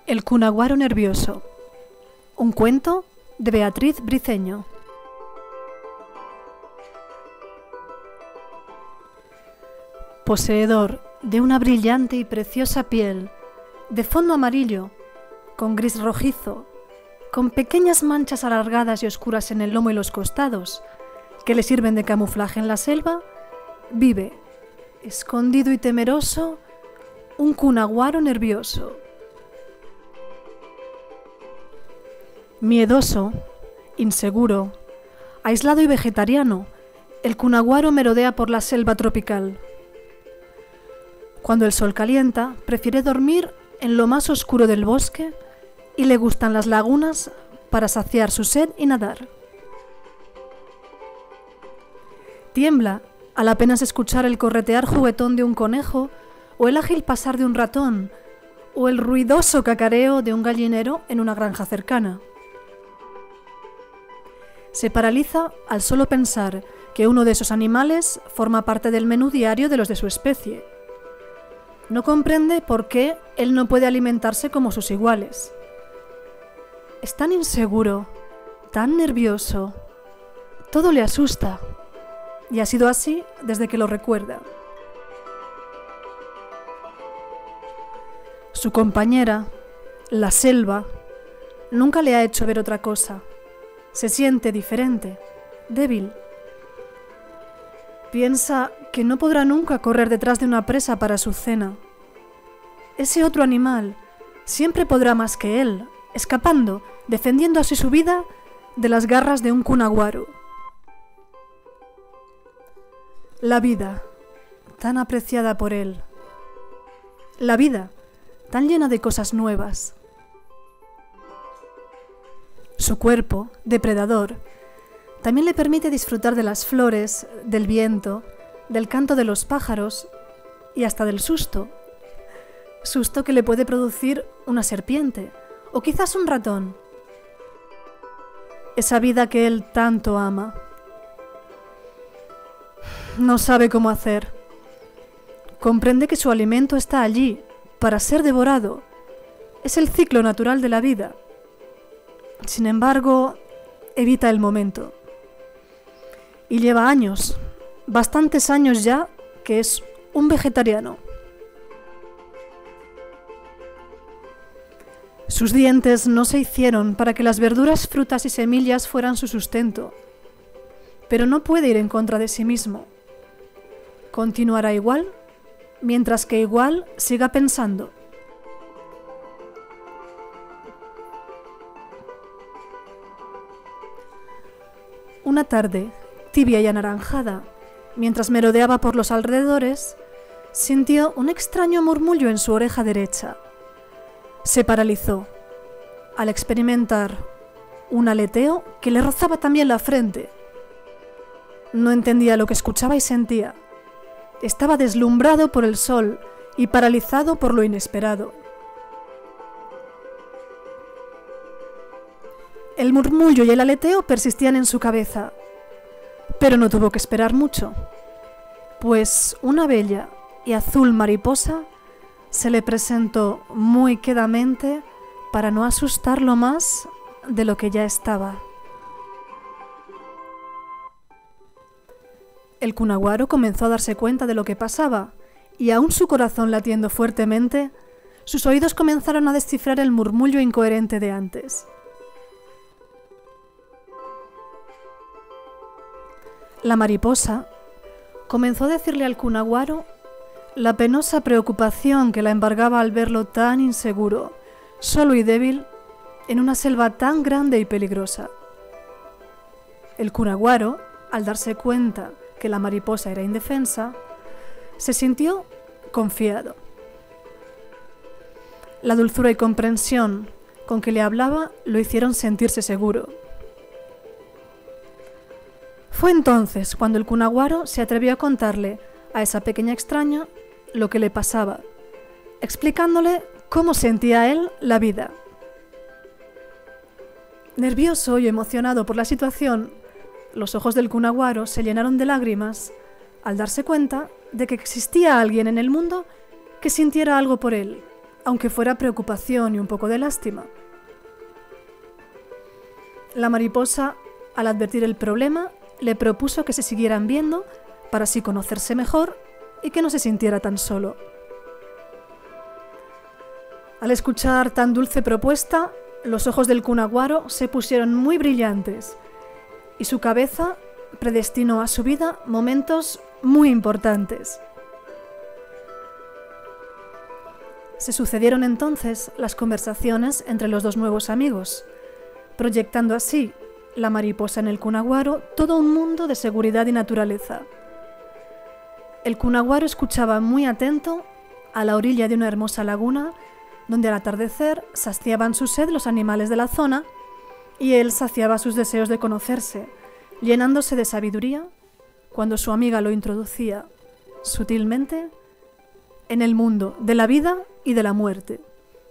El cunaguaro nervioso. Un cuento de Beatriz Briceño. Poseedor de una brillante y preciosa piel, de fondo amarillo, con gris rojizo, con pequeñas manchas alargadas y oscuras en el lomo y los costados, que le sirven de camuflaje en la selva, vive, escondido y temeroso, un cunaguaro nervioso. Miedoso, inseguro, aislado y vegetariano, el cunaguaro merodea por la selva tropical. Cuando el sol calienta, prefiere dormir en lo más oscuro del bosque y le gustan las lagunas para saciar su sed y nadar. Tiembla al apenas escuchar el corretear juguetón de un conejo o el ágil pasar de un ratón o el ruidoso cacareo de un gallinero en una granja cercana. Se paraliza al solo pensar que uno de esos animales forma parte del menú diario de los de su especie. No comprende por qué él no puede alimentarse como sus iguales. Es tan inseguro, tan nervioso. Todo le asusta. Y ha sido así desde que lo recuerda. Su compañera, la selva, nunca le ha hecho ver otra cosa. Se siente diferente, débil. Piensa que no podrá nunca correr detrás de una presa para su cena. Ese otro animal siempre podrá más que él, escapando, defendiendo así su vida de las garras de un cunaguaro. La vida, tan apreciada por él. La vida, tan llena de cosas nuevas. Su cuerpo, depredador, también le permite disfrutar de las flores, del viento, del canto de los pájaros y hasta del susto. Susto que le puede producir una serpiente o quizás un ratón. Esa vida que él tanto ama. No sabe cómo hacer. Comprende que su alimento está allí para ser devorado. Es el ciclo natural de la vida. Sin embargo, evita el momento. Y lleva años, bastantes años ya, que es un vegetariano. Sus dientes no se hicieron para que las verduras, frutas y semillas fueran su sustento. Pero no puede ir en contra de sí mismo. Continuará igual, mientras que igual siga pensando. Una tarde, tibia y anaranjada, mientras merodeaba por los alrededores, sintió un extraño murmullo en su oreja derecha. Se paralizó al experimentar un aleteo que le rozaba también la frente. No entendía lo que escuchaba y sentía. Estaba deslumbrado por el sol y paralizado por lo inesperado. El murmullo y el aleteo persistían en su cabeza, pero no tuvo que esperar mucho, pues una bella y azul mariposa se le presentó muy quedamente para no asustarlo más de lo que ya estaba. El cunaguaro comenzó a darse cuenta de lo que pasaba, y aún su corazón latiendo fuertemente, sus oídos comenzaron a descifrar el murmullo incoherente de antes. La mariposa comenzó a decirle al cunaguaro la penosa preocupación que la embargaba al verlo tan inseguro, solo y débil, en una selva tan grande y peligrosa. El cunaguaro, al darse cuenta que la mariposa era indefensa, se sintió confiado. La dulzura y comprensión con que le hablaba lo hicieron sentirse seguro. Fue entonces cuando el cunaguaro se atrevió a contarle a esa pequeña extraña lo que le pasaba, explicándole cómo sentía él la vida. Nervioso y emocionado por la situación, los ojos del cunaguaro se llenaron de lágrimas al darse cuenta de que existía alguien en el mundo que sintiera algo por él, aunque fuera preocupación y un poco de lástima. La mariposa, al advertir el problema, le propuso que se siguieran viendo para así conocerse mejor y que no se sintiera tan solo. Al escuchar tan dulce propuesta, los ojos del cunaguaro se pusieron muy brillantes y su cabeza predestinó a su vida momentos muy importantes. Se sucedieron entonces las conversaciones entre los dos nuevos amigos, proyectando así la mariposa en el cunaguaro todo un mundo de seguridad y naturaleza. El cunaguaro escuchaba muy atento a la orilla de una hermosa laguna donde al atardecer saciaban su sed los animales de la zona y él saciaba sus deseos de conocerse, llenándose de sabiduría cuando su amiga lo introducía sutilmente en el mundo de la vida y de la muerte.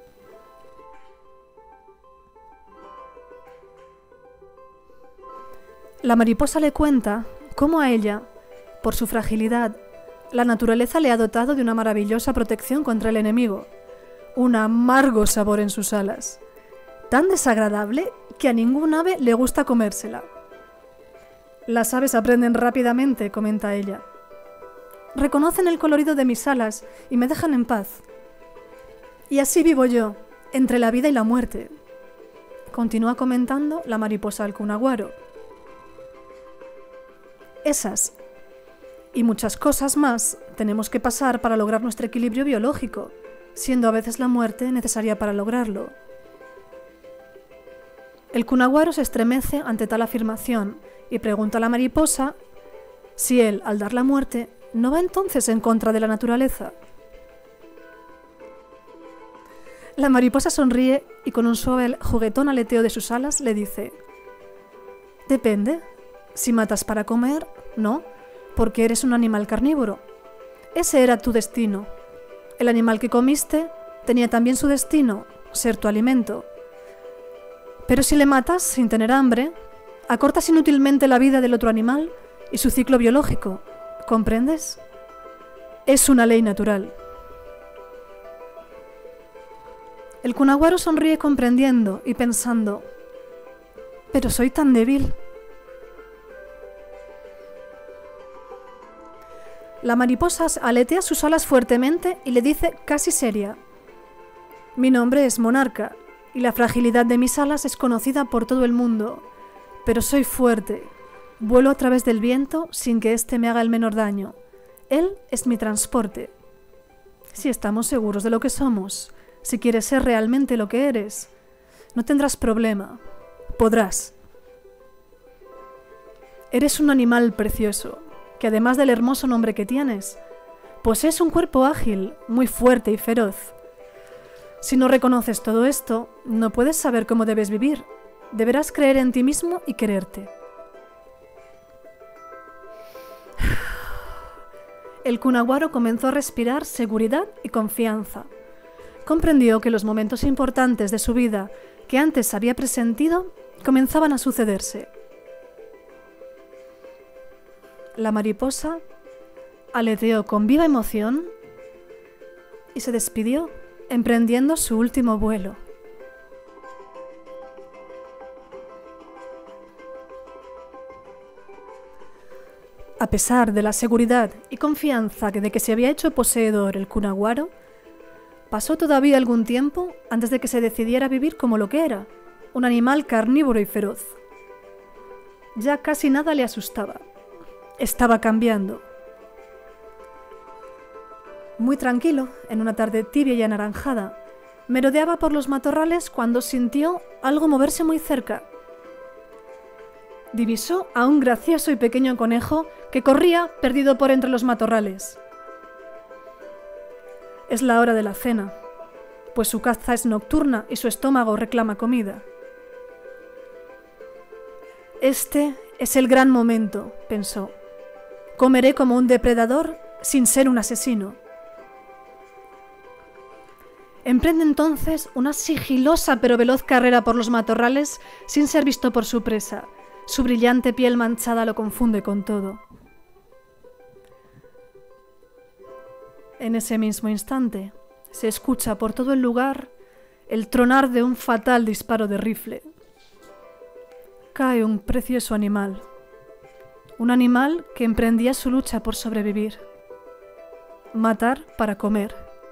La mariposa le cuenta cómo a ella, por su fragilidad, la naturaleza le ha dotado de una maravillosa protección contra el enemigo, un amargo sabor en sus alas, tan desagradable que a ningún ave le gusta comérsela. Las aves aprenden rápidamente, comenta ella. Reconocen el colorido de mis alas y me dejan en paz. Y así vivo yo, entre la vida y la muerte, continúa comentando la mariposa al cunaguaro. Esas y muchas cosas más tenemos que pasar para lograr nuestro equilibrio biológico, siendo a veces la muerte necesaria para lograrlo. El cunaguaro se estremece ante tal afirmación y pregunta a la mariposa si él, al dar la muerte, no va entonces en contra de la naturaleza. La mariposa sonríe y con un suave juguetón aleteo de sus alas le dice: depende, si matas para comer, no, porque eres un animal carnívoro. Ese era tu destino. El animal que comiste tenía también su destino, ser tu alimento. Pero si le matas sin tener hambre, acortas inútilmente la vida del otro animal y su ciclo biológico. ¿Comprendes? Es una ley natural. El cunaguaro sonríe comprendiendo y pensando: pero soy tan débil. La mariposa aletea sus alas fuertemente y le dice casi seria: mi nombre es Monarca y la fragilidad de mis alas es conocida por todo el mundo, pero soy fuerte. Vuelo a través del viento sin que éste me haga el menor daño. Él es mi transporte. Si estamos seguros de lo que somos, si quieres ser realmente lo que eres, no tendrás problema. Podrás. Eres un animal precioso, que además del hermoso nombre que tienes, posees un cuerpo ágil, muy fuerte y feroz. Si no reconoces todo esto, no puedes saber cómo debes vivir. Deberás creer en ti mismo y quererte. El cunaguaro comenzó a respirar seguridad y confianza. Comprendió que los momentos importantes de su vida que antes había presentido comenzaban a sucederse. La mariposa aleteó con viva emoción y se despidió, emprendiendo su último vuelo. A pesar de la seguridad y confianza de que se había hecho poseedor el cunaguaro, pasó todavía algún tiempo antes de que se decidiera a vivir como lo que era, un animal carnívoro y feroz. Ya casi nada le asustaba. Estaba cambiando. Muy tranquilo, en una tarde tibia y anaranjada, merodeaba por los matorrales cuando sintió algo moverse muy cerca. Divisó a un gracioso y pequeño conejo que corría perdido por entre los matorrales. Es la hora de la cena, pues su caza es nocturna y su estómago reclama comida. Este es el gran momento, pensó. Comeré como un depredador sin ser un asesino. Emprende entonces una sigilosa pero veloz carrera por los matorrales sin ser visto por su presa. Su brillante piel manchada lo confunde con todo. En ese mismo instante, se escucha por todo el lugar el tronar de un fatal disparo de rifle. Cae un precioso animal. Un animal que emprendía su lucha por sobrevivir. Matar para comer.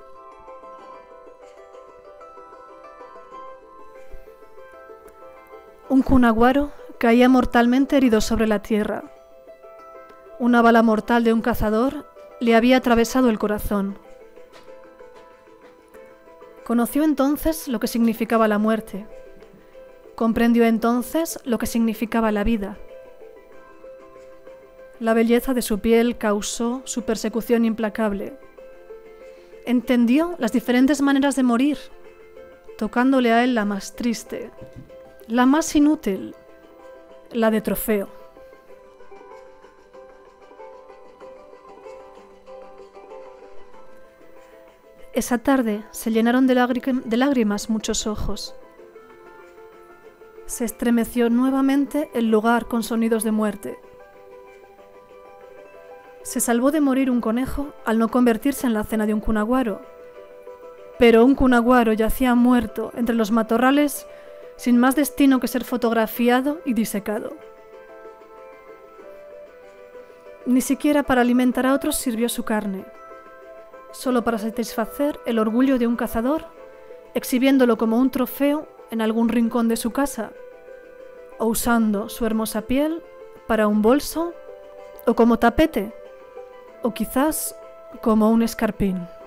Un cunaguaro caía mortalmente herido sobre la tierra. Una bala mortal de un cazador le había atravesado el corazón. Conoció entonces lo que significaba la muerte. Comprendió entonces lo que significaba la vida. La belleza de su piel causó su persecución implacable. Entendió las diferentes maneras de morir, tocándole a él la más triste, la más inútil, la de trofeo. Esa tarde se llenaron de lágrimas muchos ojos. Se estremeció nuevamente el lugar con sonidos de muerte. Se salvó de morir un conejo al no convertirse en la cena de un cunaguaro, pero un cunaguaro yacía muerto entre los matorrales sin más destino que ser fotografiado y disecado. Ni siquiera para alimentar a otros sirvió su carne, solo para satisfacer el orgullo de un cazador, exhibiéndolo como un trofeo en algún rincón de su casa, o usando su hermosa piel para un bolso, o como tapete, o quizás como un escarpín.